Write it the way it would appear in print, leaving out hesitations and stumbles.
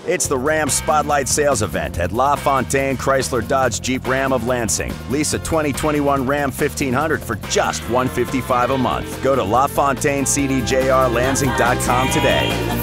It's the Ram Spotlight Sales Event at La Fontaine Chrysler Dodge Jeep Ram of Lansing. Lease a 2021 Ram 1500 for just $155 a month. Go to LaFontaineCDJRLansing.com today.